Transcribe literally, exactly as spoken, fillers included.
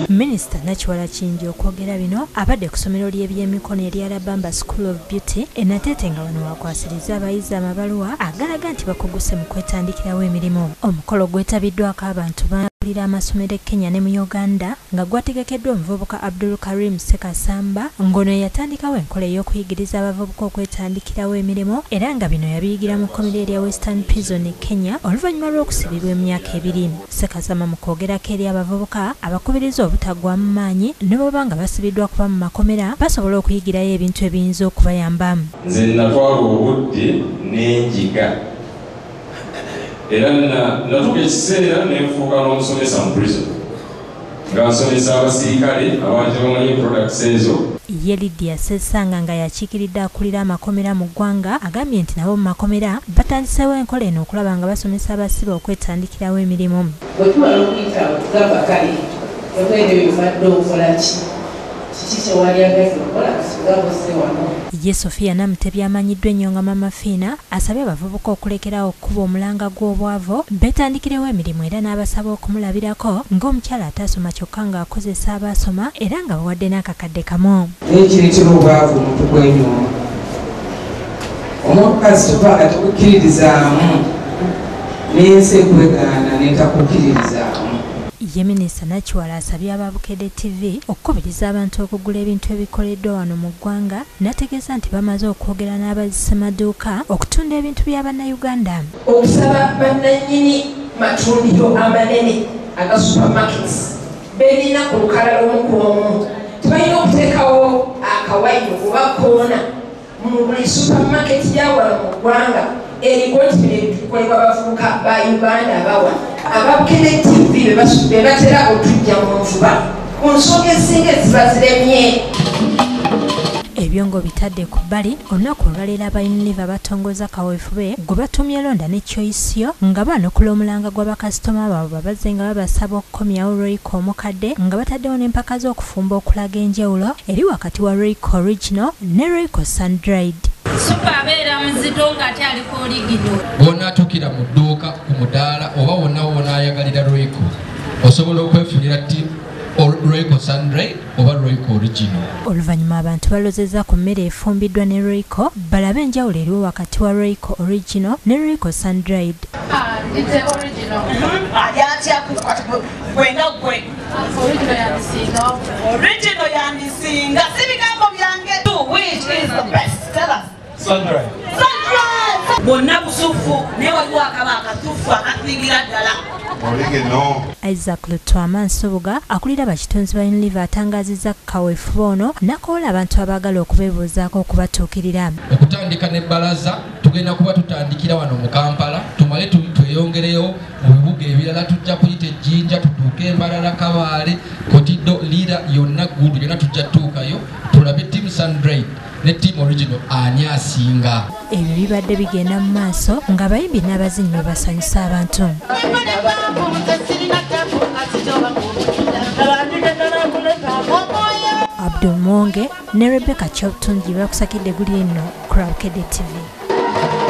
Minisita Nakiwala Kingi okwogera bino abadde ku ssomero ly'ebyemikono erya Alabamba School of Beauty e Nateete nga wano wakwasiriza abayizi amabaluwa agalaga nti bakuguse mu kwetandikirawo emirimu. Omukolo gwetabiddwako abantu bakulira amasomero e Kenya ne mu Uganda nga gwategekeddwa omuvubuka Abdul Karim Sekasamba ng'ono yatandikawo enkola ey'okuyigiriza abavubuka okwetandikirawo emirimu era nga bino yabiyigira mu kkomera erya Western Prison e Kenya oluvannyuma lw'okusibirwa emyaka ebiri. Sekasamba mu kwogerako eri abavubuka abakubiriza obutagwa mu maanyi ne bw'oba nga basibiddwa kuba mu makomera basobola okuyigirayo ebintu ebiyinza okubayambamu. Nze natwala obudde n'enjiga era natuuka ekiseera ne nfuuka n'omusomesa mu prison nga nsomesa abasirikale abantu bamanyi products ezo. Ye Lydia Sesanga nga yakiikiridde akulira amakomera mu ggwanga agambye nti nabo mu makomera batandiseewo enkola eno okulaba nga basomesa abasibe okwetandikirawo emirimu. Bwe tumala okuyita gamba kale ebwede bibadde okola ki kiki kyewali agazi okola kasigabo se wano. Ye Sofia Namutebi amanyiddwa ennyo nga Mama Fiina asabye abavubuka okulekerawo okukuba omulanga gw'obwavu beetandikirewo emirimu era n'abasaba okumulabirako ng'omukyala atasoma kyokka ng'akozesa abasoma era nga bawadde n'akakadde kamu. Ekireetera obwavu omuntu gwenyooma omukazi tupanga tukukkiririzaamu n'ensi ekwegaana n'etakukkiririzaamu. Ye Minisita Nakiwala asabye aba Bukedde T V okukubiriza abantu okugula ebintu ebikoleddwa wano mu ggwanga n'ategeeza nti bamaze okwogera n'abazisa maduuka okutunda ebintu bya bannayuganda. Okusaba bannannyini matundiro amanene aga supermarkets beerina ku lukalala omu ku omu tebalina okuteekawo akawayiro oba koona mu buli supermarket ya wano mu ggwanga eriko nti ebikolebwa abavubuka ba Uganda abawa aba Bukedde T V be batera okujja mu nvuba ku nsonga ezisinga eziba ziremye. Ebyo ngo bitadde ku bbali olunaku olwaleero aba Unilever batongoza kaweefube gwe batumye londa ne choice yo nga baanukula omulanga gw'abakasitoma baabwe babazze nga babasaba okukomyawo Royco omukadde nga bataddewo n'empaka z'okufumba okulaga enjawulo eri wakati wa Royco Original ne Royco Sun-Dried. Supa abeera muzito ng'ate aliko oligino. Bw'onaatukira mu dduuka ku mudaala oba wonna w'onaayagalira Royco osobola okwefunira ttiimu Royco Sun-Dried oba Royco Original. Oluvannyuma abantu balozeza ku mmere efumbiddwa ne Royco balabe enjawulo eriwo wakati wa Royco Original ne Royco Sun-Dried. Ah, it's original. Ayatya kwenga gwe. Original yandisinga. Original yandisinga. Si bigambo byange. Which is the best? Tell us. Sun-Dried. Sun-Dried. Bonna busufu ne waliwo akaba akatufu akasingira ddala. Original. Isaac Lutwama Nsubuga akulira bakitunzi ba Unilever atangazizza kaweefube ono nakoola abantu abaagala okubeebuuzaako okubatuukirira. Okutandika n'ebbalaza tugenda kuba tutandikira wano mu Kampala tumale tweyongereyo mu bibuga ebirala tujja kuyita Ejjinja tutuuke Mbarara Kabaale Kotido Lira yonna Ggundu yonna tujja tutuukayo tulabe ttiimu Sun-Dried ne ttiimu Original ani asinga. Ebyo bibadde bigenda mu maaso ng'abayimbi n'abazinyi basanyusa abantu. Abdul Mwonge ne Rebecca Choptungi bakusakidde guli eno ku Bukedde T V.